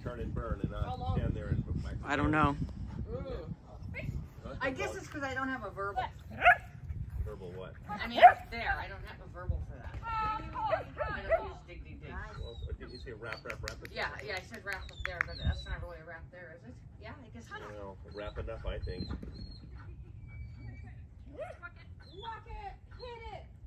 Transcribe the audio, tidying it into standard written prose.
turn and burn and not stand there and put my. I don't know. I guess it's because I don't have a verbal. Verbal what? I mean, there. I don't have a verbal for that. I don't use dig, dig, dig. Well, did you say wrap? Yeah, I said wrap up there, but that's not really a wrap there, is it? Yeah, I guess not. Well, wrap enough, I think. Walk it, hit it.